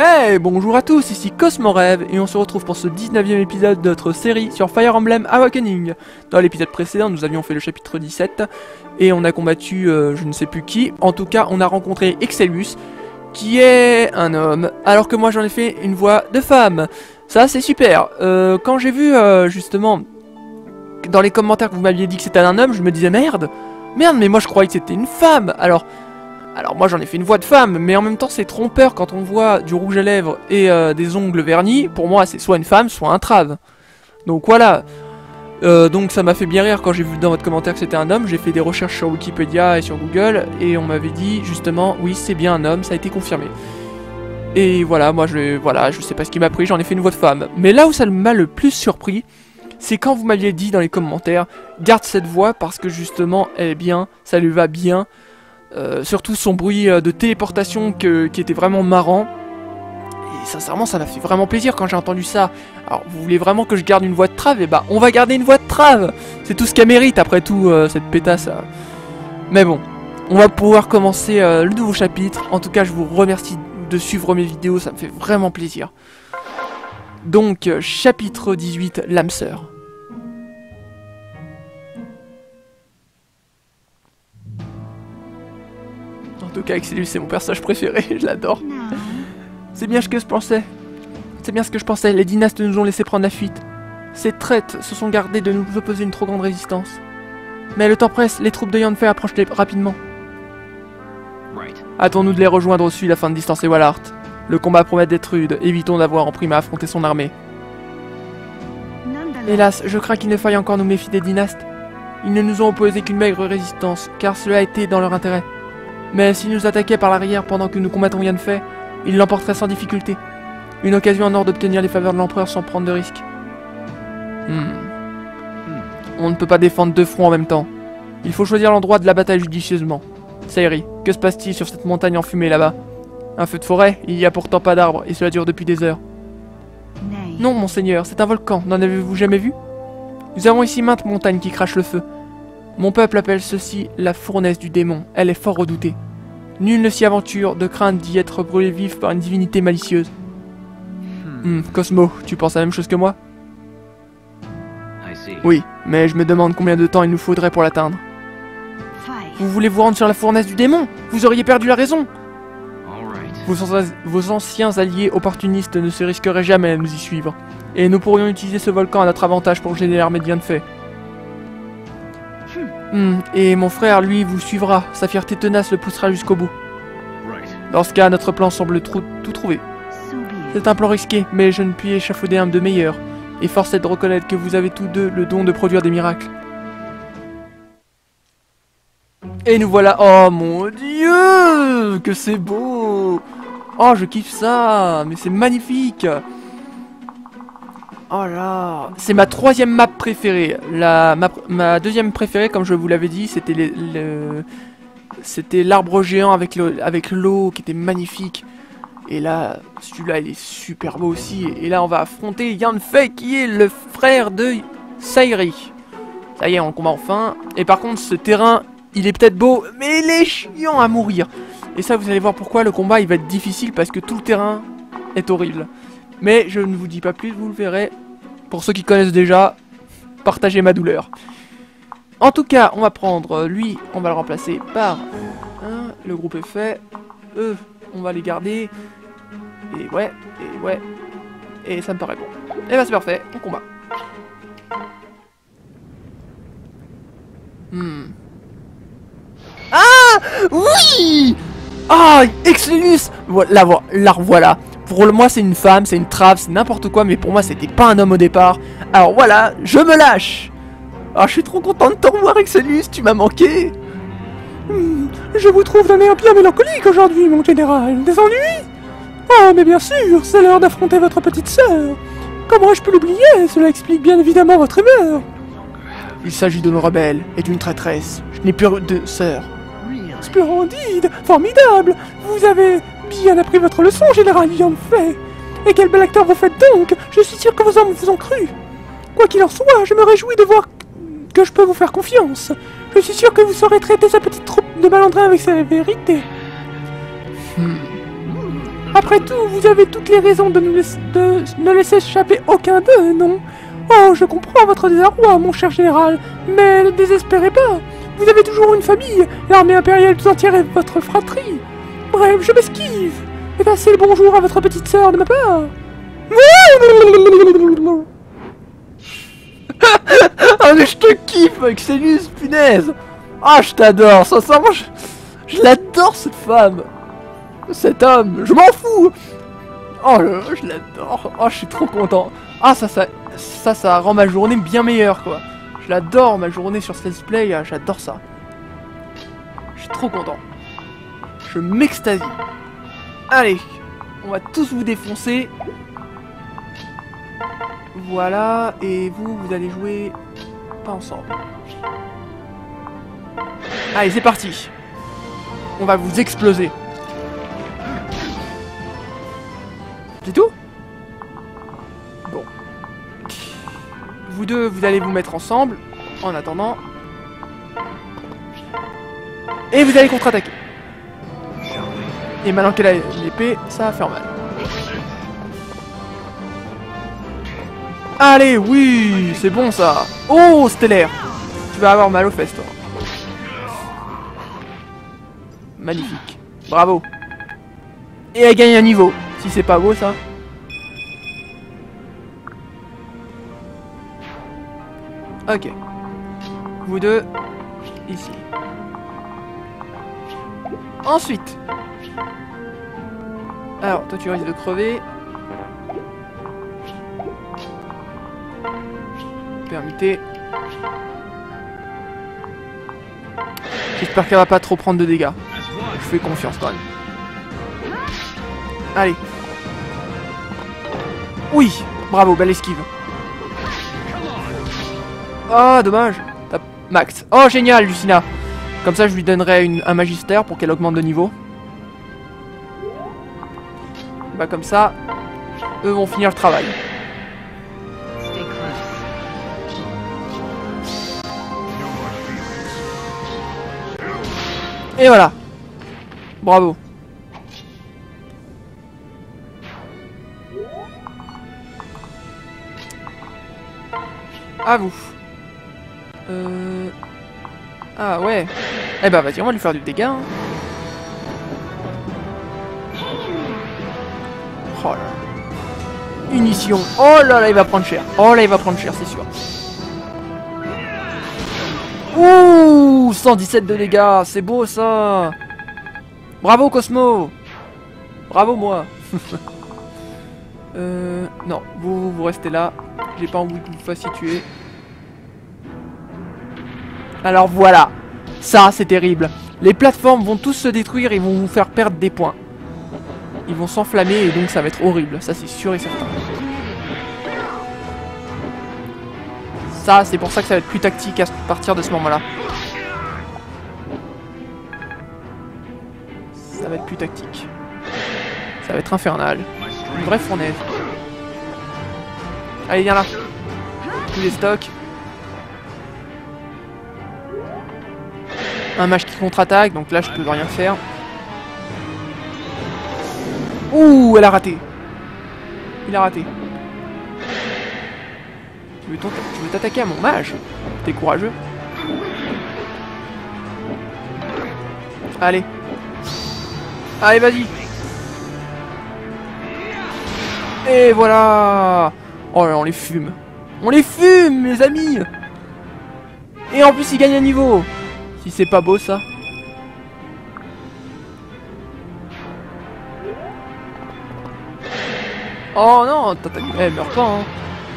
Hey, bonjour à tous, ici Cosmorêve et on se retrouve pour ce 19e épisode de notre série sur Fire Emblem Awakening. Dans l'épisode précédent, nous avions fait le chapitre 17 et on a combattu je ne sais plus qui. En tout cas, on a rencontré Excellius, qui est un homme, alors que moi j'en ai fait une voix de femme. Ça, c'est super. Quand j'ai vu justement dans les commentaires que vous m'aviez dit que c'était un homme, je me disais merde, mais moi je croyais que c'était une femme. Alors moi j'en ai fait une voix de femme, mais en même temps c'est trompeur quand on voit du rouge à lèvres et des ongles vernis. Pour moi c'est soit une femme, soit un trave. Donc voilà. Donc ça m'a fait bien rire quand j'ai vu dans votre commentaire que c'était un homme. J'ai fait des recherches sur Wikipédia et sur Google et on m'avait dit justement oui c'est bien un homme, ça a été confirmé. Et voilà, moi je sais pas ce qui m'a pris, j'en ai fait une voix de femme. Mais là où ça m'a le plus surpris, c'est quand vous m'aviez dit dans les commentaires garde cette voix parce que justement elle est bien, ça lui va bien. Surtout son bruit de téléportation qui était vraiment marrant. Et sincèrement ça m'a fait vraiment plaisir quand j'ai entendu ça. Alors vous voulez vraiment que je garde une voix de trave? Et bah on va garder une voix de trave. C'est tout ce qu'elle mérite après tout cette pétasse. Mais bon, on va pouvoir commencer le nouveau chapitre. En tout cas je vous remercie de suivre mes vidéos, ça me fait vraiment plaisir. Donc chapitre 18, l'âme sœur. En tout cas, Excellius, c'est mon personnage préféré, je l'adore. C'est bien ce que je pensais. C'est bien ce que je pensais, les dynastes nous ont laissé prendre la fuite. Ces traites se sont gardés de nous opposer une trop grande résistance. Mais le temps presse, les troupes de Yanfei approchent rapidement. Hâtons-nous de les rejoindre au sud afin de distancer Wallart. Le combat promet d'être rude, évitons d'avoir en prime à affronter son armée. Hélas, je crains qu'il ne faille encore nous méfier des dynastes. Ils ne nous ont opposé qu'une maigre résistance, car cela a été dans leur intérêt. Mais s'ils nous attaquaient par l'arrière pendant que nous combattons Yanfei, ils l'emporteraient sans difficulté. Une occasion en or d'obtenir les faveurs de l'empereur sans prendre de risques. On ne peut pas défendre deux fronts en même temps. Il faut choisir l'endroit de la bataille judicieusement. Sayri, que se passe-t-il sur cette montagne enfumée là-bas? Un feu de forêt? Il n'y a pourtant pas d'arbres et cela dure depuis des heures. Non, monseigneur, c'est un volcan. N'en avez-vous jamais vu? Nous avons ici maintes montagnes qui crachent le feu. Mon peuple appelle ceci la fournaise du démon. Elle est fort redoutée. Nul ne s'y aventure de crainte d'y être brûlé vif par une divinité malicieuse. Cosmo, tu penses la même chose que moi? Oui, mais je me demande combien de temps il nous faudrait pour l'atteindre. Vous voulez vous rendre sur la fournaise du démon? Vous auriez perdu la raison. Vos anciens alliés opportunistes ne se risqueraient jamais à nous y suivre. Et nous pourrions utiliser ce volcan à notre avantage pour gêner l'armée de Yanfei. Et mon frère, lui, vous suivra. Sa fierté tenace le poussera jusqu'au bout. Dans ce cas, notre plan semble tout trouvé. C'est un plan risqué, mais je ne puis échafauder un de meilleurs. Et force est de reconnaître que vous avez tous deux le don de produire des miracles. Et nous voilà. Oh mon Dieu, que c'est beau. Oh, je kiffe ça. Mais c'est magnifique. Oh là, c'est ma troisième map préférée. Ma deuxième préférée, comme je vous l'avais dit, c'était l'arbre géant avec l'eau qui était magnifique. Et là, celui-là, il est super beau aussi. Et là, on va affronter Yanfei, qui est le frère de Sayri. Ça y est, on combat enfin. Et par contre, ce terrain, il est peut-être beau, mais il est chiant à mourir. Et ça, vous allez voir pourquoi le combat, il va être difficile, parce que tout le terrain est horrible. Mais je ne vous dis pas plus, vous le verrez. Pour ceux qui connaissent déjà, partagez ma douleur. En tout cas, on va prendre lui, on va le remplacer par le groupe est fait. Eux, on va les garder. Et ouais. Et ça me paraît bon. Et bah c'est parfait, on combat. Ah oui. Ah, Excellius. La revoilà. Pour moi c'est une femme, c'est une trave, c'est n'importe quoi, mais pour moi c'était pas un homme au départ. Alors voilà, je me lâche. Ah, je suis trop content de te revoir, Excellius, tu m'as manqué. Je vous trouve d'un air bien mélancolique aujourd'hui, mon général. Des ennuis? Oh, mais bien sûr, c'est l'heure d'affronter votre petite sœur. Comment ai-je pu l'oublier? Cela explique bien évidemment votre humeur. Il s'agit d'une rebelle et d'une traîtresse. Je n'ai plus de sœur. Splendide, formidable. Vous avez bien appris votre leçon, général Yanfei. Et quel bel acteur vous faites donc. Je suis sûr que vos hommes vous ont cru. Quoi qu'il en soit, je me réjouis de voir que je peux vous faire confiance. Je suis sûr que vous saurez traiter sa petite troupe de malandrins avec sévérité. Après tout, vous avez toutes les raisons de ne laisser échapper aucun d'eux, non? Oh, je comprends votre désarroi, mon cher général, mais ne désespérez pas. Vous avez toujours une famille, l'armée impériale tout entière est votre fratrie. Bref, je m'esquive. Et passez le bonjour à votre petite sœur de ma part. Ah mais je te kiffe, Xenius, punaise. Ah, je t'adore, sincèrement, je l'adore cette femme. Cet homme, je m'en fous. Oh, je l'adore. Oh, je suis trop content. Ah, ça rend ma journée bien meilleure, quoi. Je l'adore, ma journée sur ce let's play, j'adore ça. Je suis trop content. Je m'extasie. Allez, on va tous vous défoncer. Voilà, et vous allez jouer pas ensemble. Allez, c'est parti. On va vous exploser. C'est tout? Bon. Vous deux, vous allez vous mettre ensemble, en attendant. Et vous allez contre-attaquer. Et maintenant qu'elle a l'épée, ça va faire mal. Allez, oui, c'est bon ça. Oh, stellaire. Tu vas avoir mal aux fesses, toi. Magnifique. Bravo. Et elle gagne un niveau. Si c'est pas beau, ça. Ok. Vous deux, ici. Ensuite. Alors, toi, tu risques de crever. Permettez. J'espère qu'elle va pas trop prendre de dégâts. Je fais confiance quand même. Allez. Oui. Bravo, belle esquive. Oh, dommage. Max. Oh, génial, Lucina. Comme ça, je lui donnerai un magistère pour qu'elle augmente de niveau. Bah, comme ça, eux vont finir le travail. Et voilà. Bravo. À vous. Ah ouais. Eh bah vas-y, on va lui faire du dégât. Hein. Oh là là. Munition. Oh là là, il va prendre cher. Oh là, il va prendre cher, c'est sûr. Ouh, 117 de dégâts, c'est beau ça. Bravo Cosmo. Bravo moi. Non, vous restez là. J'ai pas envie que vous fassiez tuer. Alors voilà. Ça, c'est terrible. Les plateformes vont tous se détruire et vont vous faire perdre des points. Ils vont s'enflammer et donc ça va être horrible. Ça, c'est sûr et certain. Ça, c'est pour ça que ça va être plus tactique à partir de ce moment-là. Ça va être plus tactique. Ça va être infernal. Une vraie fournaise. Allez, viens là. Tous les stocks. Un mage qui contre-attaque, donc là je peux rien faire. Ouh, elle a raté. Il a raté. Tu veux t'attaquer à mon mage? T'es courageux. Allez. Allez, vas-y. Et voilà. Oh là, on les fume. On les fume, les amis. Et en plus, ils gagnent un niveau. Si c'est pas beau, ça. Oh non, elle meurt pas, hein.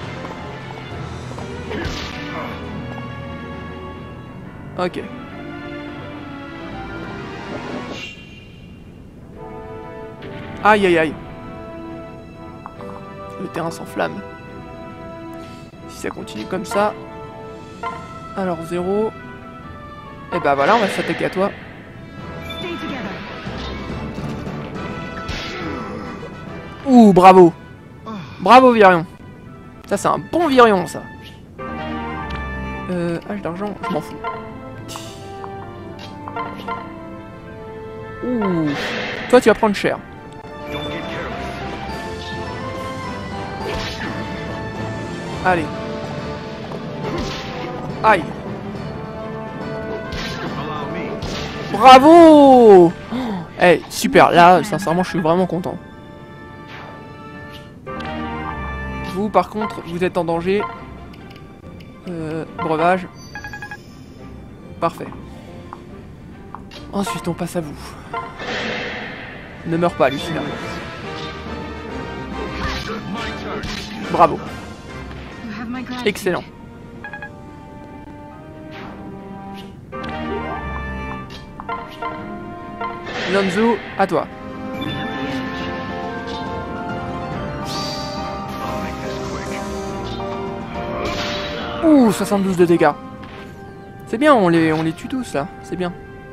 Ok. Aïe aïe aïe. Le terrain s'enflamme. Si ça continue comme ça. Alors 0. Et bah voilà, on va s'attaquer à toi. Ouh, bravo. Bravo Virion. Ça c'est un bon Virion ça. Hache d'argent, je m'en fous. Ouh. Toi tu vas prendre cher. Allez. Aïe. Bravo! Eh, super, là, sincèrement, je suis vraiment content. Vous, par contre, vous êtes en danger. Breuvage. Parfait. Ensuite, on passe à vous. Ne meurs pas, Lucina. Bravo. Excellent. Lonzo, à toi. Ouh, 72 de dégâts. C'est bien, on les tue tous là, c'est bien.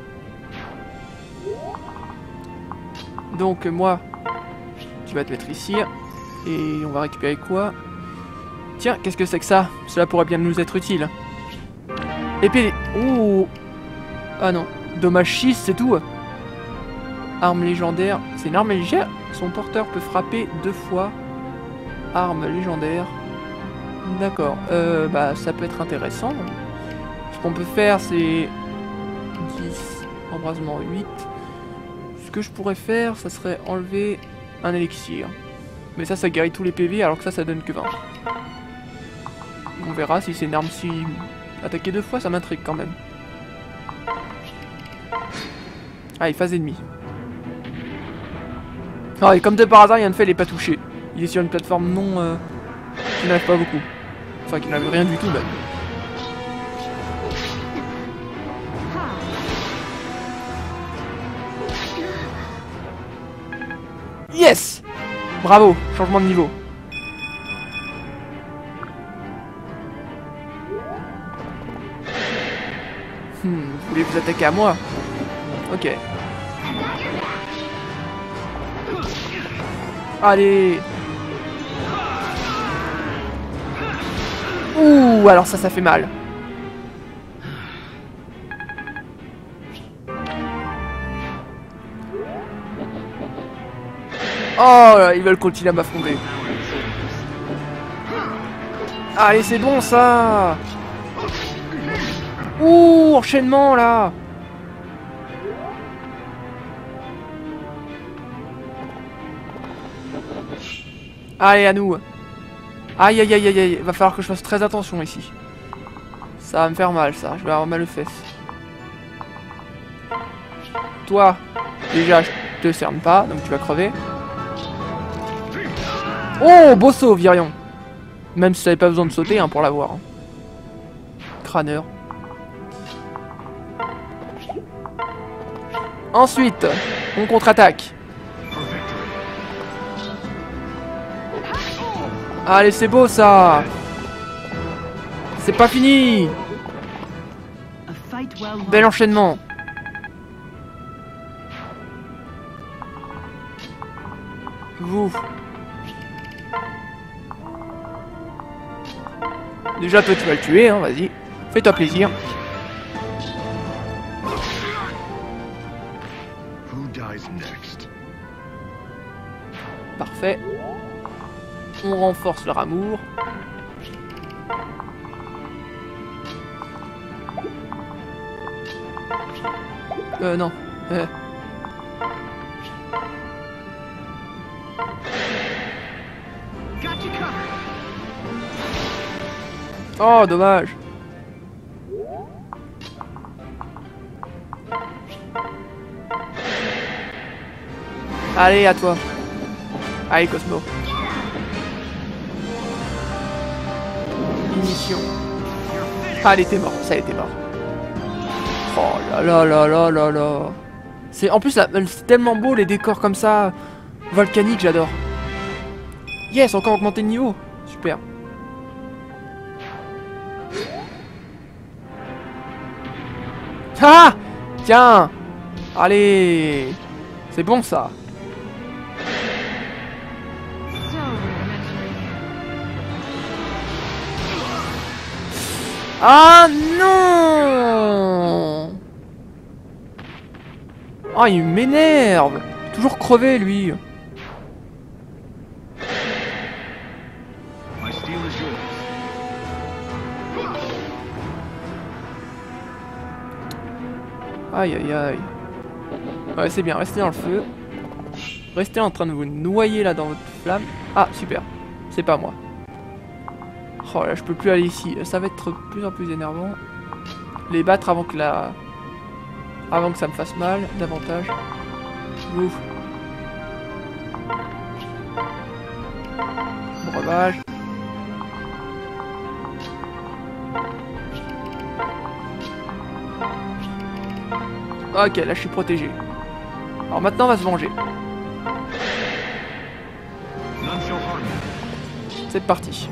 Donc moi, tu vas te mettre ici. Et on va récupérer quoi? Tiens, qu'est-ce que c'est que ça? Cela pourrait bien nous être utile. Épée... Ouh. Ah non. Dommage 6, c'est tout. Arme légendaire. C'est une arme légère. Son porteur peut frapper 2 fois. Arme légendaire. D'accord. Bah ça peut être intéressant. Ce qu'on peut faire c'est 10, embrasement 8. Ce que je pourrais faire, ça serait enlever un élixir. Mais ça guérit tous les PV alors que ça donne que 20. On verra si c'est une arme si... Attaquer 2 fois, ça m'intrigue quand même. Allez, phase ennemie. Ah, et comme de par hasard, Yann fait, il est pas touché. Il est sur une plateforme non... qui n'arrive pas beaucoup. Enfin, qui n'arrive rien du tout même. Yes! Bravo, changement de niveau. Vous voulez vous attaquer à moi? Ok. Allez. Ouh, alors ça fait mal. Oh là, ils veulent continuer à m'affronter. Allez, c'est bon ça. Ouh, enchaînement là. Allez, à nous. Aïe aïe aïe aïe aïe, va falloir que je fasse très attention ici. Ça va me faire mal ça, je vais avoir mal aux fesses. Toi, déjà je te cerne pas, donc tu vas crever. Oh, beau saut, Virion. Même si ça n'avait pas besoin de sauter hein, pour l'avoir. Hein. Crâneur. Ensuite, on contre-attaque. Allez, c'est beau ça. C'est pas fini. Bel enchaînement. Vous. Déjà, toi, tu vas le tuer, hein, vas-y. Fais-toi plaisir. Parfait. On renforce leur amour. Non. Oh, dommage. Allez, à toi. Allez, Cosmo. Mission. Ah, elle était morte, ça a été mort. Oh là là là là là là. C'est en plus c'est tellement beau les décors comme ça, volcanique, j'adore. Yes, encore augmenté de niveau. Super. Ah! Tiens! Allez! C'est bon ça! Ah non! Ah, il m'énerve! Toujours crevé lui! Aïe aïe aïe. Ouais, c'est bien, restez dans le feu. Restez en train de vous noyer là dans votre flamme. Ah, super. C'est pas moi. Oh là, je peux plus aller ici. Ça va être de plus en plus énervant. Les battre avant que avant que ça me fasse mal, davantage. Ouf. Breuvage. Ok, là je suis protégé. Alors maintenant on va se venger. C'est parti.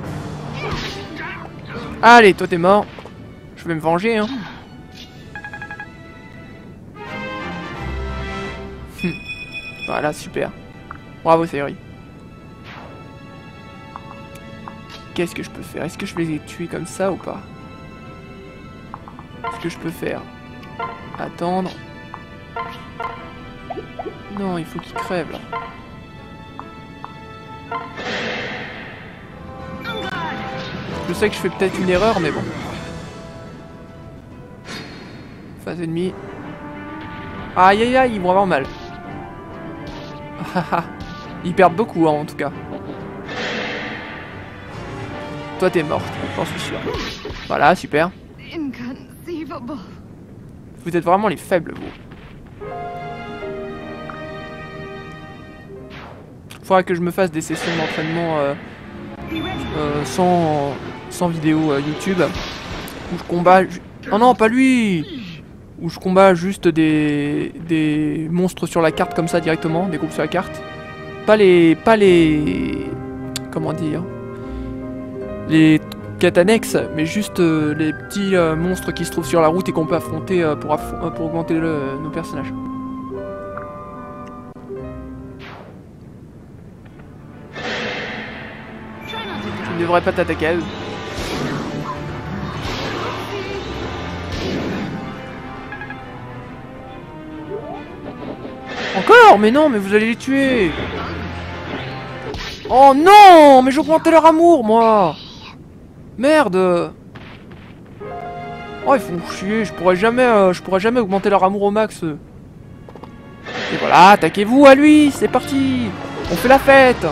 Allez, toi t'es mort. Je vais me venger, hein. Voilà, super. Bravo, Sayori. Qu'est-ce que je peux faire? Est-ce que je vais les tuer comme ça ou pas? Qu'est-ce que je peux faire? Attendre. Non, il faut qu'il crève là. Je sais que je fais peut-être une erreur, mais bon. Phase ennemie. Aïe aïe aïe, ils vont avoir mal. Ils perdent beaucoup, hein, en tout cas. Toi, t'es morte, j'en suis sûr. Voilà, super. Vous êtes vraiment les faibles, vous. Faudra que je me fasse des sessions d'entraînement sans vidéo YouTube. Où je combats... Oh non, pas lui! Où je combats juste des monstres sur la carte comme ça directement, des groupes sur la carte. Pas les... Comment dire? Les quêtes annexes, mais juste les petits monstres qui se trouvent sur la route et qu'on peut affronter pour augmenter nos personnages. Je ne devrais pas t'attaquer à eux. Encore? Mais non, mais vous allez les tuer. Oh non, mais j'augmentais leur amour, moi. Merde. Oh, ils font chier, je pourrais jamais augmenter leur amour au max. Et voilà, attaquez-vous à lui, c'est parti. On fait la fête.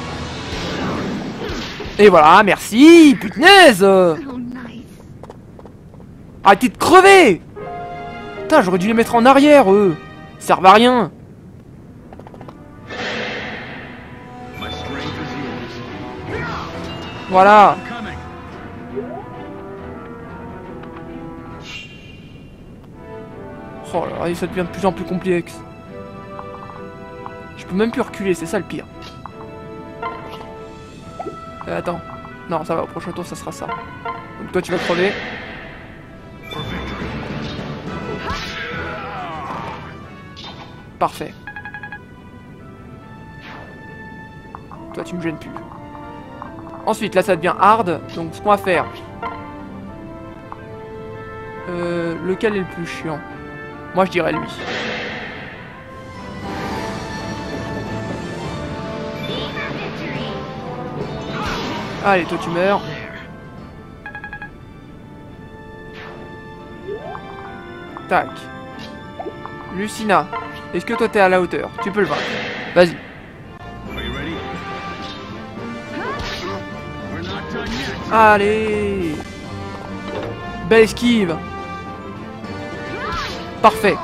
Et voilà, merci, punaise. Arrêtez de crever. Putain, j'aurais dû les mettre en arrière, eux. Ils servent à rien. Voilà. Oh là là, ça devient de plus en plus complexe. Je peux même plus reculer, c'est ça le pire. Attends. Non, ça va, au prochain tour, ça sera ça. Donc toi, tu vas crever. Parfait. Toi, tu me gênes plus. Ensuite, là, ça devient hard. Donc, ce qu'on va faire... lequel est le plus chiant? Moi, je dirais lui. Allez, toi, tu meurs. Tac. Lucina. Est-ce que toi, t'es à la hauteur? Tu peux le vaincre. Vas-y. Allez. Belle esquive. Parfait.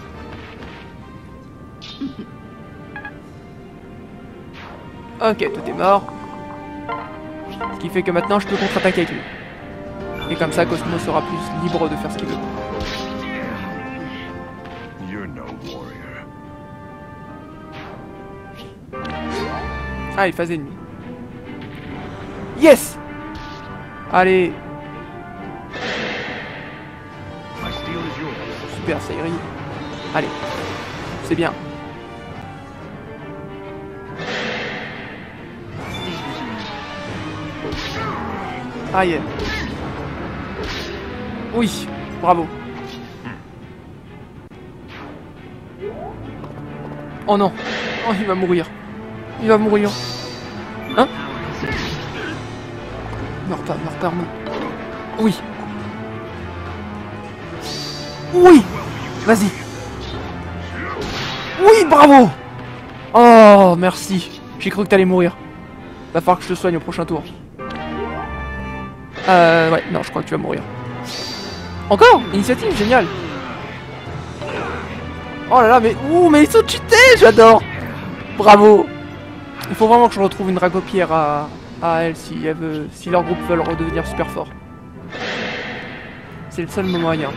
Ok, toi t'es mort. Ce qui fait que maintenant je peux contre-attaquer avec lui. Et comme ça, Cosmo sera plus libre de faire ce qu'il veut. Allez, phase ennemie. Yes! Allez. Super, Sayori. Allez. C'est bien. Ah yeah. Oui, bravo. Oh non. Oh, il va mourir. Il va mourir. Hein? Meurs pas, moi. Oui. Oui. Vas-y. bravo. Oh, merci. J'ai cru que t'allais mourir. Va falloir que je te soigne au prochain tour. Ouais, non, je crois que tu vas mourir. Encore? Initiative, génial. Oh là là, mais... Ouh, mais ils sont cheatés, j'adore. Bravo. Il faut vraiment que je retrouve une Dragopierre à elle si elle veut, si leur groupe veulent redevenir super fort. C'est le seul moyen.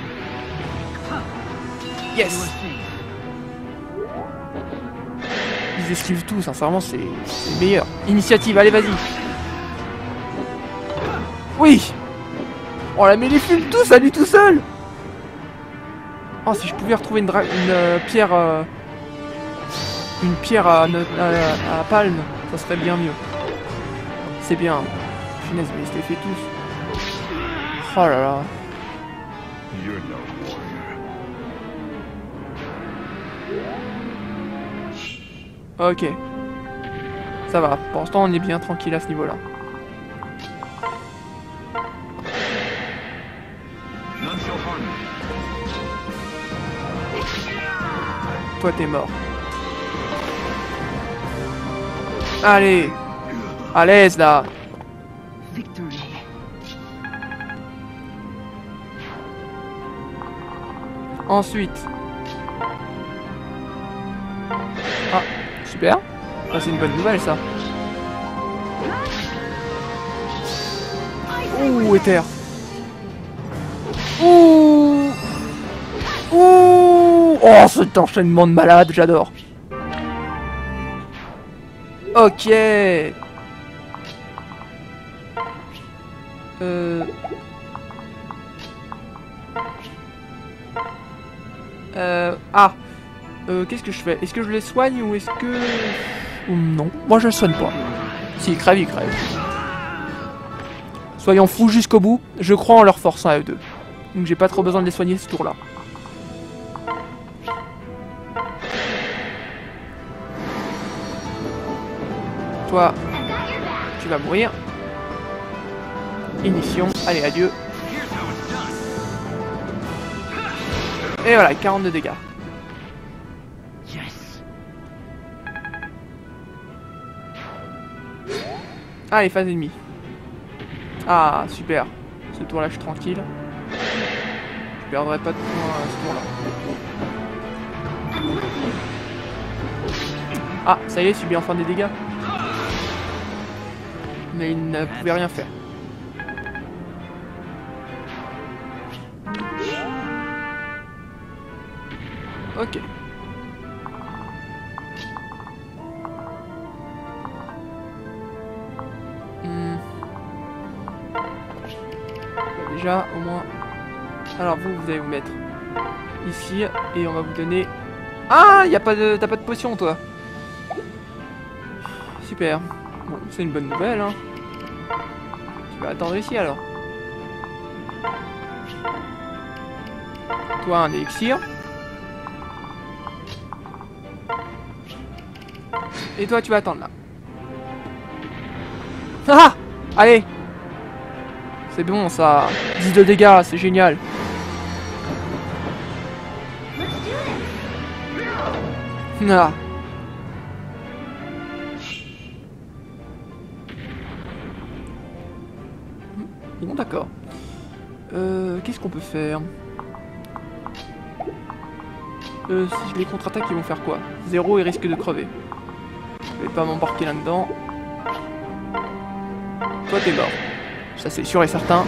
Yes. Ils esquivent tout, sincèrement, c'est le meilleur. Initiative, allez, vas-y. Oui. Oh là, mais les fume tous à lui tout seul. Oh, si je pouvais retrouver une pierre... une pierre à palme, ça serait bien mieux. C'est bien. Finesse, mais ils se les fait tous. Oh là là. Ok. Ça va. Pour l'instant, on est bien tranquille à ce niveau-là. Toi, t'es mort. Allez. À l'aise, là. Ensuite. Ah, super. Ah, c'est une bonne nouvelle, ça. Ouh, éther. Ouh. Ouh. Oh, cet enchaînement de malade, j'adore. Ok. Ah. Qu'est-ce que je fais? Est-ce que je les soigne ou est-ce que... Ou non. Moi, je les soigne pas. S'ils crèvent, ils crèvent. Soyons fous jusqu'au bout. Je crois en leur force, à eux deux. Donc j'ai pas trop besoin de les soigner ce tour-là. Toi, tu vas mourir. Inition. Allez, adieu. Et voilà, 42 dégâts. Ah, les phases ennemies. Ah, super. Ce tour-là, je suis tranquille. Je perdrai pas de points à ce tour-là. Ah, ça y est, il subit enfin des dégâts. Mais il ne pouvait rien faire. Ok. Déjà, au moins... Alors vous allez vous mettre ici et on va vous donner... Ah, y a pas de... T'as pas de potion, toi. Super. Bon, c'est une bonne nouvelle, hein. Tu vas attendre ici, alors. Toi, un élixir. Et toi, tu vas attendre, là. Ah! Allez! C'est bon, ça. 10 de dégâts, c'est génial. Ah. Bon, d'accord. Qu'est-ce qu'on peut faire? Si je les contre-attaque, ils vont faire quoi? 0 et risque de crever. Je vais pas m'embarquer là-dedans. Toi, t'es mort. Ça, c'est sûr et certain.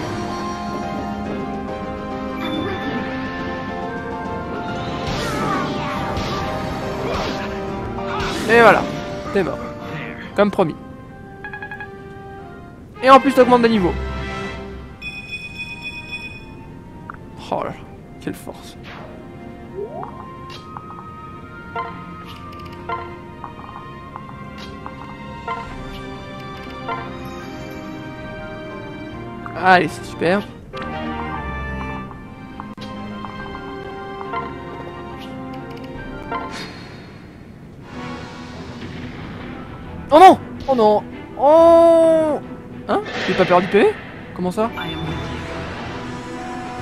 Et voilà. T'es mort. Comme promis. Et en plus, t'augmentes de niveau. Oh là là. Quelle force. Allez, c'est super. Oh non! Oh non! Oh! Hein? J'ai pas perdu PV? Comment ça?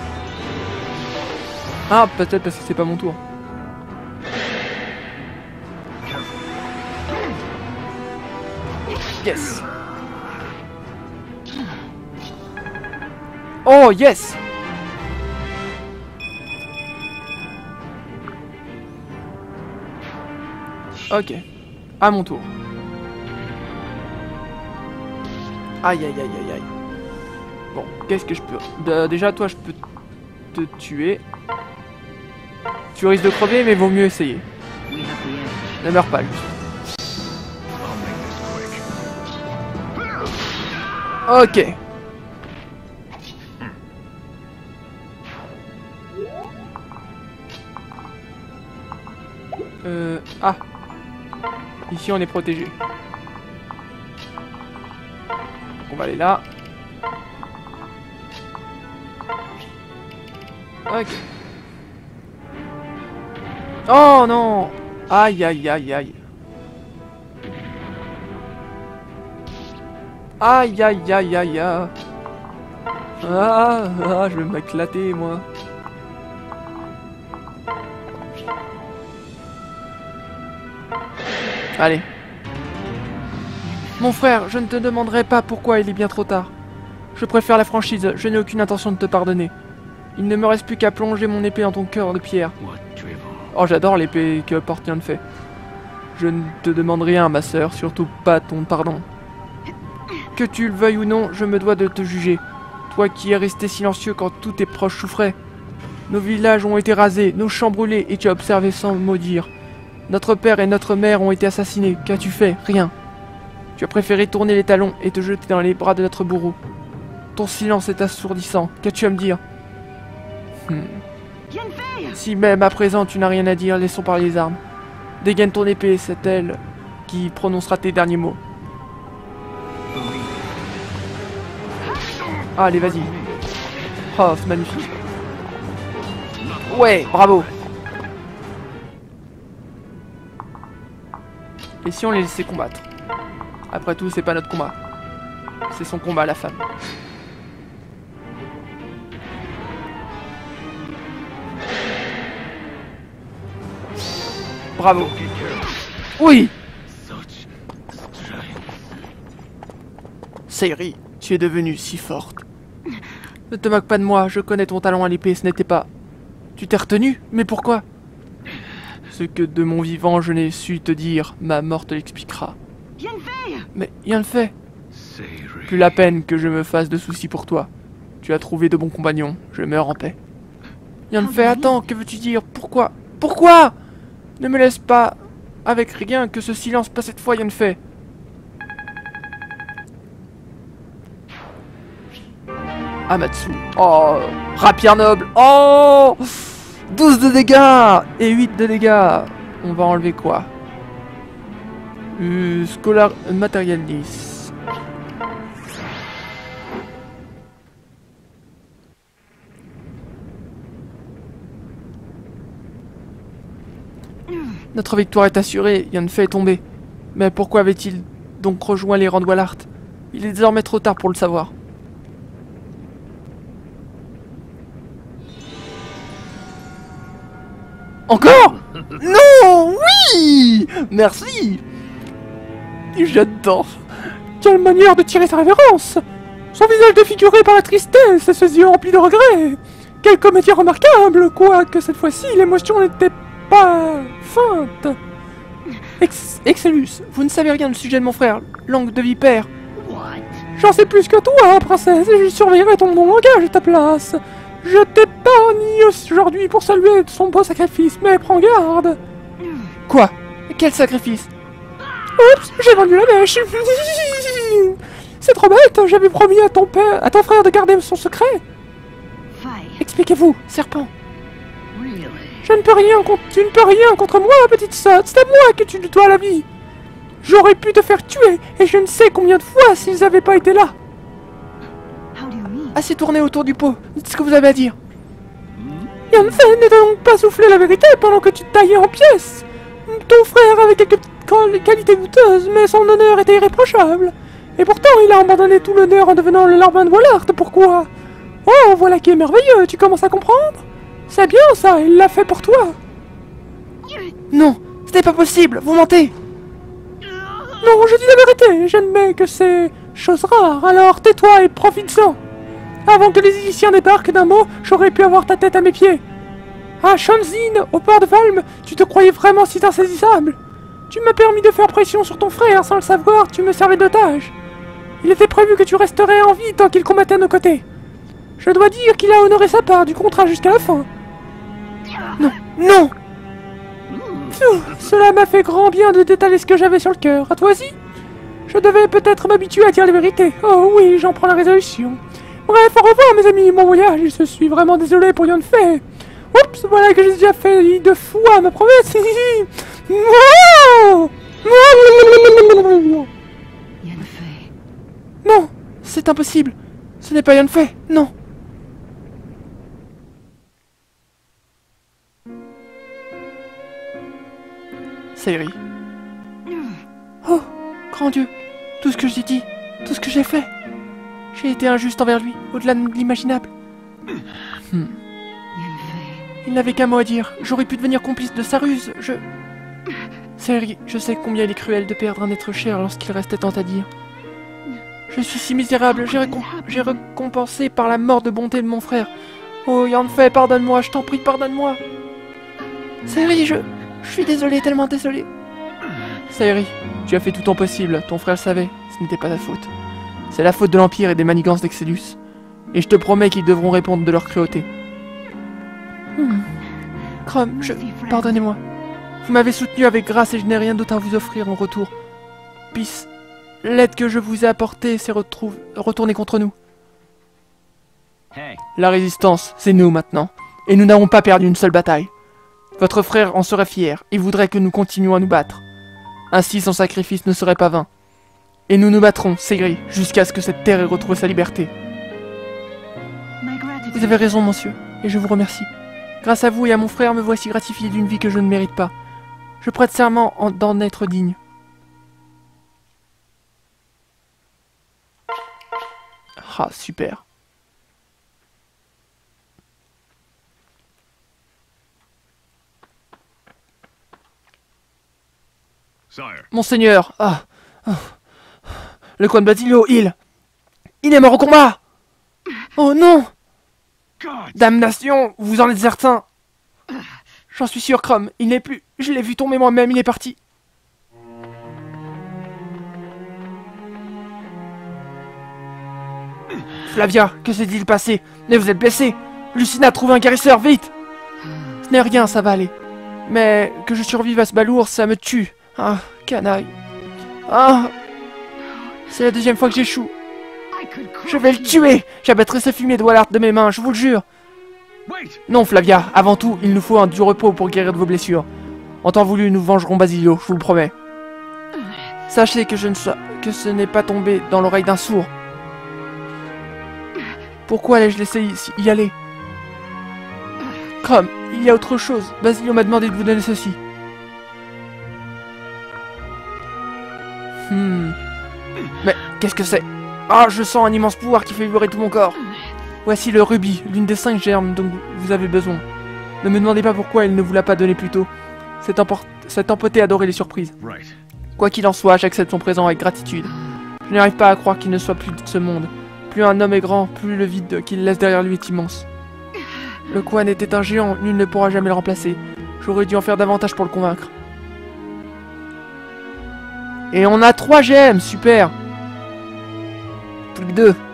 Ah, peut-être parce que c'est pas mon tour. Yes. Oh, yes. Ok. À mon tour. Aïe, aïe, aïe, aïe, aïe. Bon, qu'est-ce que je peux... Déjà, toi, je peux te tuer. Tu risques de crever, mais vaut mieux essayer. Ne meurs pas, lui. Ok. Ah. Ici, on est protégé. Donc, on va aller là. Ok. Oh non! Aïe, aïe, aïe, aïe. Aïe, aïe, aïe, aïe, aïe. Ah, je vais m'éclater, moi. Allez. Mon frère, je ne te demanderai pas pourquoi il est bien trop tard. Je préfère la franchise, je n'ai aucune intention de te pardonner. Il ne me reste plus qu'à plonger mon épée dans ton cœur de pierre. Oh, j'adore l'épée que porte Yanfei. Je ne te demande rien, ma sœur, surtout pas ton pardon. Que tu le veuilles ou non, je me dois de te juger. Toi qui es resté silencieux quand tous tes proches souffraient. Nos villages ont été rasés, nos champs brûlés, et tu as observé sans mot dire. Notre père et notre mère ont été assassinés. Qu'as-tu fait? Rien. Tu as préféré tourner les talons et te jeter dans les bras de notre bourreau. Ton silence est assourdissant. Qu'as-tu à me dire? Si même à présent tu n'as rien à dire, laissons parler les armes. Dégaine ton épée, c'est elle qui prononcera tes derniers mots. Allez, vas-y. Oh, c'est magnifique. Ouais, bravo. Et si on les laissait combattre? Après tout, c'est pas notre combat. C'est son combat, la femme. Bravo. Oui. Sayri, tu es devenue si forte. Ne te moque pas de moi, je connais ton talent à l'épée, ce n'était pas... Tu t'es retenu? Mais pourquoi? Ce que de mon vivant je n'ai su te dire, ma mort te l'expliquera. Mais Yanfei, plus la peine que je me fasse de soucis pour toi. Tu as trouvé de bons compagnons, je meurs en paix. Yanfei, attends, que veux-tu dire? Pourquoi? Pourquoi? Ne me laisse pas avec rien, que ce silence pas cette fois, Yanfei. Amatsu. Oh, rapière noble. Oh, 12 de dégâts et 8 de dégâts. On va enlever quoi? Scholar Materialis. Notre victoire est assurée, Yanfei est tombé. Mais pourquoi avait-il donc rejoint les rangs de Wallart? Il est désormais trop tard pour le savoir. Encore? Non! Oui! Merci! J'adore. Quelle manière de tirer sa révérence! Son visage défiguré par la tristesse et ses yeux remplis de regrets! Quel comédien remarquable! Quoique cette fois-ci, l'émotion n'était pas feinte. Excellus, vous ne savez rien du sujet de mon frère, langue de vipère. J'en sais plus que toi, princesse, et je surveillerai ton bon langage à ta place. Je t'épargne aujourd'hui pour saluer son beau sacrifice, mais prends garde. Quoi? Quel sacrifice? Oups, j'ai vendu la mèche. C'est trop bête, j'avais promis à ton père, à ton frère de garder son secret. Expliquez-vous, serpent. Je ne peux rien contre... Tu ne peux rien contre moi, petite sotte. C'est à moi que tu dois la vie. J'aurais pu te faire tuer, et je ne sais combien de fois s'ils n'avaient pas été là. Assez tourné autour du pot. Dites ce que vous avez à dire. Yanfei ne t'a donc pas soufflé la vérité pendant que tu te taillais en pièces. Ton frère avait quelques qualités douteuses, mais son honneur était irréprochable. Et pourtant, il a abandonné tout l'honneur en devenant le larbin de Wallart. Pourquoi? Oh, voilà qui est merveilleux. Tu commences à comprendre? C'est bien ça, il l'a fait pour toi. Non, ce n'est pas possible, vous mentez. Non, je dis la vérité, j'admets que c'est chose rare, alors tais-toi et profite-en. Avant que les Égyptiens débarquent d'un mot, j'aurais pu avoir ta tête à mes pieds. À Shanzin, au port de Valm, tu te croyais vraiment si insaisissable? Tu m'as permis de faire pression sur ton frère, sans le savoir, tu me servais d'otage. Il était prévu que tu resterais en vie tant qu'il combattait à nos côtés. Je dois dire qu'il a honoré sa part du contrat jusqu'à la fin. Non, non! Pfiou, cela m'a fait grand bien de détailler ce que j'avais sur le cœur. À toi aussi? Je devais peut-être m'habituer à dire les vérités. Oh oui, j'en prends la résolution. Bref, au revoir mes amis, mon voyage, je suis vraiment désolé pour Yanfei. Oups, voilà que j'ai déjà fait 2 fois ma promesse. Non, c'est impossible. Ce n'est pas Yanfei, non. Sayuri. Oh, grand Dieu, tout ce que j'ai dit, tout ce que j'ai fait. J'ai été injuste envers lui, au-delà de l'imaginable. Il n'avait qu'un mot à dire. J'aurais pu devenir complice de sa ruse. Sayuri, je sais combien il est cruel de perdre un être cher lorsqu'il restait tant à dire. Je suis si misérable. J'ai récompensé par la mort de bonté de mon frère. Oh, Yanfei, pardonne-moi, je t'en prie, pardonne-moi. Sayuri, je suis désolé, tellement désolé. Sayuri, tu as fait tout ton possible. Ton frère le savait. Ce n'était pas ta faute. C'est la faute de l'Empire et des manigances d'Excellus. Et je te promets qu'ils devront répondre de leur cruauté. Chrome, pardonnez-moi. Vous m'avez soutenu avec grâce et je n'ai rien d'autre à vous offrir en retour. Peace. L'aide que je vous ai apportée s'est retournée contre nous. La résistance, c'est nous maintenant. Et nous n'avons pas perdu une seule bataille. Votre frère en serait fier. Il voudrait que nous continuions à nous battre. Ainsi, son sacrifice ne serait pas vain. Et nous nous battrons, c'est gris, jusqu'à ce que cette terre ait retrouvé sa liberté. Vous avez raison, monsieur, et je vous remercie. Grâce à vous et à mon frère, me voici gratifié d'une vie que je ne mérite pas. Je prête serment d'en être digne. Ah, super. Monseigneur, le coin de Basilio, il est mort au combat. Oh non. Damnation, vous en êtes certain? J'en suis sûr, Chrome, il n'est plus. Je l'ai vu tomber moi-même, il est parti. Flavia, que s'est-il passé? Mais vous êtes blessé. Lucina a trouvé un guérisseur, vite. Ce n'est rien, ça va aller. Mais que je survive à ce balourd, ça me tue. Ah, canaille. Ah, c'est la deuxième fois que j'échoue. Je vais le tuer. J'abattrai ce fumier de Wallart de mes mains, je vous le jure. Non, Flavia, avant tout, il nous faut du repos pour guérir de vos blessures. En temps voulu, nous vengerons Basilio, je vous le promets. Sachez que ce n'est pas tombé dans l'oreille d'un sourd. Pourquoi allais-je laisser y aller? Comme, il y a autre chose. Basilio m'a demandé de vous donner ceci. Mais qu'est-ce que c'est? Ah, je sens un immense pouvoir qui fait vibrer tout mon corps. Voici le rubis, l'une des 5 germes dont vous avez besoin. Ne me demandez pas pourquoi il ne vous l'a pas donné plus tôt. Cet empoté adorait les surprises. Quoi qu'il en soit, j'accepte son présent avec gratitude. Je n'arrive pas à croire qu'il ne soit plus de ce monde. Plus un homme est grand, plus le vide qu'il laisse derrière lui est immense. Le Quan était un géant, nul ne pourra jamais le remplacer. J'aurais dû en faire davantage pour le convaincre. Et on a 3 gemmes, super. Plus que 2.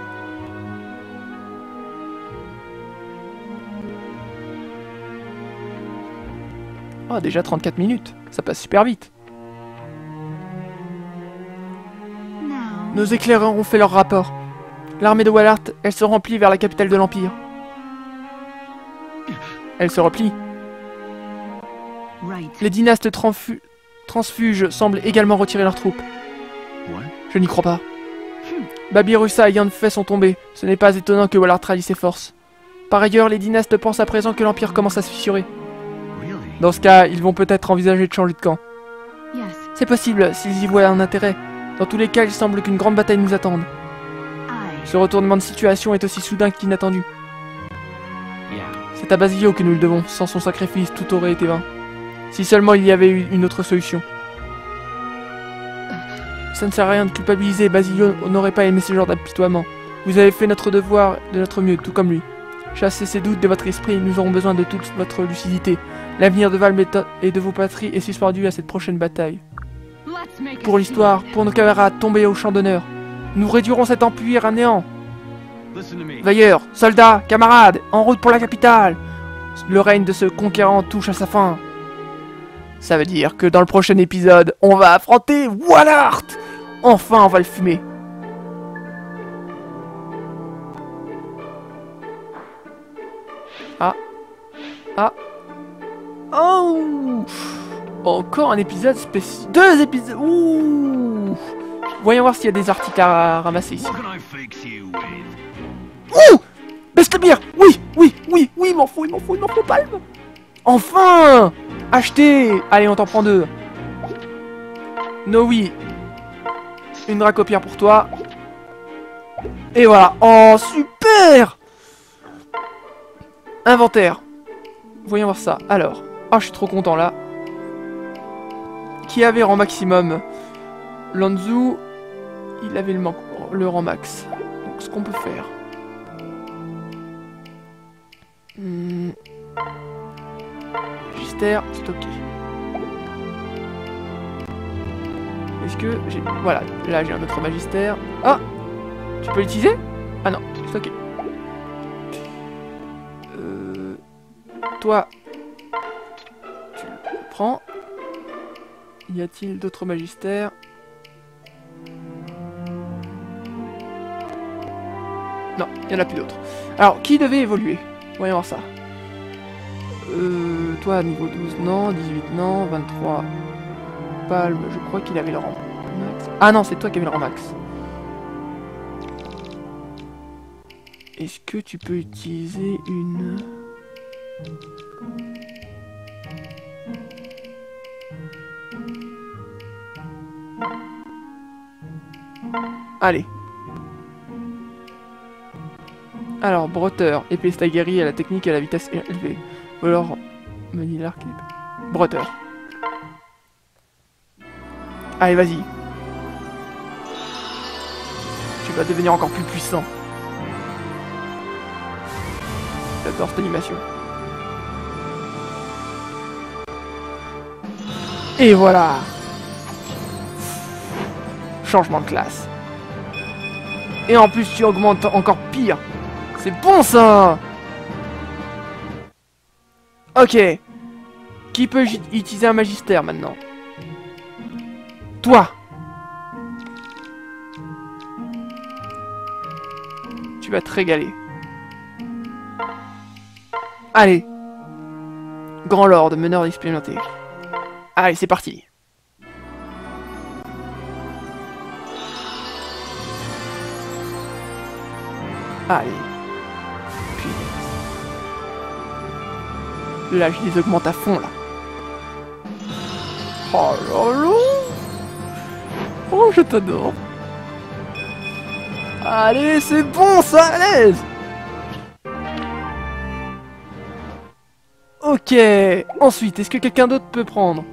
Oh, déjà 34 minutes. Ça passe super vite. Nos éclaireurs ont fait leur rapport. L'armée de Wallart, elle se remplit vers la capitale de l'Empire. Elle se replie. Les dynastes transfuges semblent également retirer leurs troupes. Je n'y crois pas. Babirusa et Yanfei sont tombés. Ce n'est pas étonnant que Wallart trahisse ses forces. Par ailleurs, les dynastes pensent à présent que l'Empire commence à se fissurer. Dans ce cas, ils vont peut-être envisager de changer de camp. C'est possible, s'ils y voient un intérêt. Dans tous les cas, il semble qu'une grande bataille nous attende. Ce retournement de situation est aussi soudain qu'inattendu. C'est à Basilio que nous le devons. Sans son sacrifice, tout aurait été vain. Si seulement il y avait eu une autre solution. Ça ne sert à rien de culpabiliser, Basilio n'aurait pas aimé ce genre d'apitoiement. Vous avez fait notre devoir de notre mieux, tout comme lui. Chassez ces doutes de votre esprit, nous aurons besoin de toute votre lucidité. L'avenir de Valmeta et de vos patries est suspendu à cette prochaine bataille. Pour l'histoire, pour nos camarades tombés au champ d'honneur, nous réduirons cet empire à néant. Veilleurs, soldats, camarades, en route pour la capitale. Le règne de ce conquérant touche à sa fin. Ça veut dire que dans le prochain épisode, on va affronter Wallart. Enfin, on va le fumer. Ah. Ah. Oh. Encore un épisode spécial. 2 épisodes. Ouh. Voyons voir s'il y a des articles à ramasser ici. Ouh. Bestabir. Oui, oui, oui, oui, il m'en faut, palme. Enfin. Acheter. Allez, on t'en prend 2. No, oui. Une dracopierre pour toi. Et voilà. Oh, super. Inventaire. Voyons voir ça. Alors. Ah, je suis trop content là. Qui avait rang maximum? Lanzu, il avait le rang max. Donc ce qu'on peut faire. Magister, stocké. Est-ce que j'ai... Voilà, là j'ai un autre magister. Ah. Tu peux l'utiliser? Ah non, stocké. Toi, tu le prends. Y a-t-il d'autres magistères? Non, il n'y en a plus d'autres. Alors, qui devait évoluer? Voyons voir ça. Toi, niveau 12, non. 18, non. 23. Palme, je crois qu'il avait le rang max. Ah non, c'est toi qui avais le rang max. Est-ce que tu peux utiliser une... Allez. Alors, bretteur, épée staguerie à la technique et à la vitesse élevée. Ou alors, manie l'arc et l'épée. Bretteur. Allez, vas-y. Tu vas devenir encore plus puissant. J'adore cette animation. Et voilà. Changement de classe. Et en plus tu augmentes encore pire. C'est bon ça. Ok. Qui peut utiliser un magistère maintenant? Toi. Tu vas te régaler. Allez. Grand Lord, meneur expérimenté. Allez, c'est parti. Allez. Puis... Là, je les augmente à fond, là. Oh là là. Oh, je t'adore. Allez, c'est bon, ça, à l'aise. Ok. Ensuite, est-ce que quelqu'un d'autre peut prendre?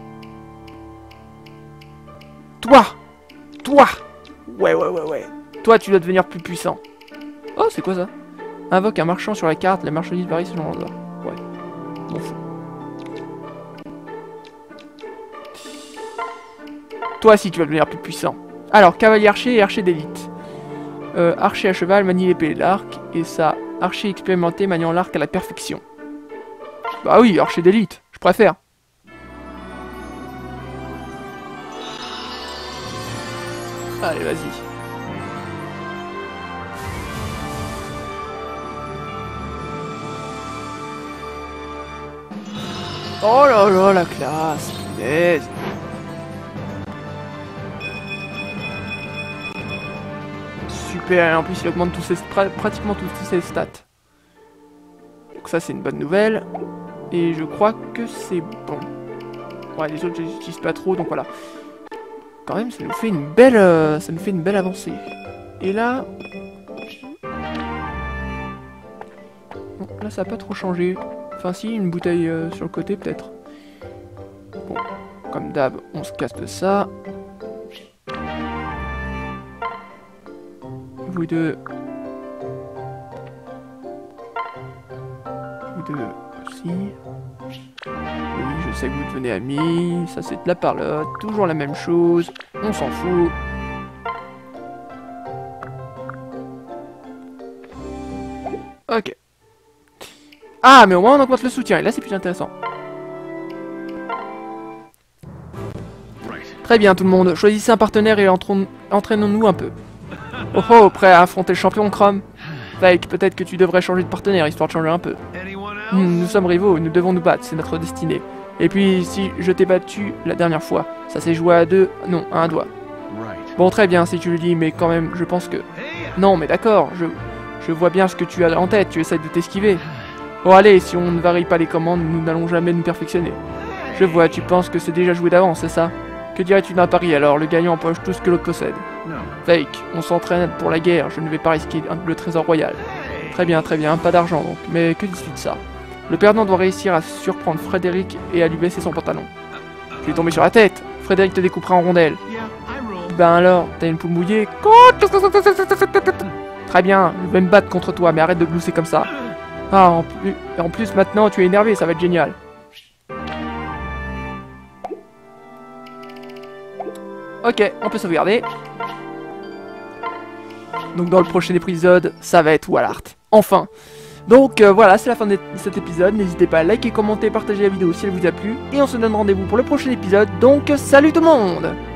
Toi. Toi. Ouais. Toi, tu dois devenir plus puissant. Oh, c'est quoi ça? Invoque un marchand sur la carte, la marchandise varie selon l'endroit. Ouais. Bon fou. Toi aussi, tu vas devenir plus puissant. Alors, cavalier archer et archer d'élite. Archer à cheval, manie l'épée et l'arc. Et ça, archer expérimenté, maniant l'arc à la perfection. Bah oui, archer d'élite, je préfère. Allez, vas-y. Oh là là, la classe, punaise. Super, et en plus il augmente pratiquement tous ses stats. Donc ça c'est une bonne nouvelle. Et je crois que c'est bon. Ouais, les autres je les utilise pas trop, donc voilà. Quand même, ça nous fait une belle avancée. Et là... Bon, là ça a pas trop changé. Enfin si, une bouteille sur le côté peut-être. Bon, comme d'hab, on se casse de ça. vous deux. Vous deux aussi. Oui, je sais que vous devenez amis. Ça, c'est de la parlotte. Toujours la même chose. On s'en fout. Ok. Ah, mais au moins on augmente le soutien. Et là, c'est plus intéressant. Très bien, tout le monde. Choisissez un partenaire et entraînons-nous un peu. Oh oh, prêt à affronter le champion, Chrome? Fake, peut-être que tu devrais changer de partenaire, histoire de changer un peu. Nous sommes rivaux, nous devons nous battre, c'est notre destinée. Et puis, si je t'ai battu la dernière fois, ça s'est joué à deux... Non, à un doigt. Bon, très bien, si tu le dis, mais quand même, je pense que... Non, mais d'accord, je vois bien ce que tu as en tête, tu essaies de t'esquiver. Bon, allez, si on ne varie pas les commandes, nous n'allons jamais nous perfectionner. Je vois, tu penses que c'est déjà joué d'avance, c'est ça? Que dirais-tu d'un pari alors? Le gagnant empoche tout ce que l'autre possède. Fake, on s'entraîne pour la guerre, je ne vais pas risquer le trésor royal. Très bien, pas d'argent donc, mais que dis-tu de ça? Le perdant doit réussir à surprendre Frédéric et à lui baisser son pantalon. Je vais tomber sur la tête. Frédéric te découpera en rondelles. Ben alors, t'as une poule mouillée? Très bien, je vais me battre contre toi, mais arrête de glousser comme ça. Ah, en plus maintenant tu es énervé, ça va être génial. Ok, on peut sauvegarder. Donc dans le prochain épisode, ça va être Wallart. Enfin. Donc voilà, c'est la fin de cet épisode. N'hésitez pas à liker, commenter, partager la vidéo si elle vous a plu. Et on se donne rendez-vous pour le prochain épisode. Donc salut tout le monde!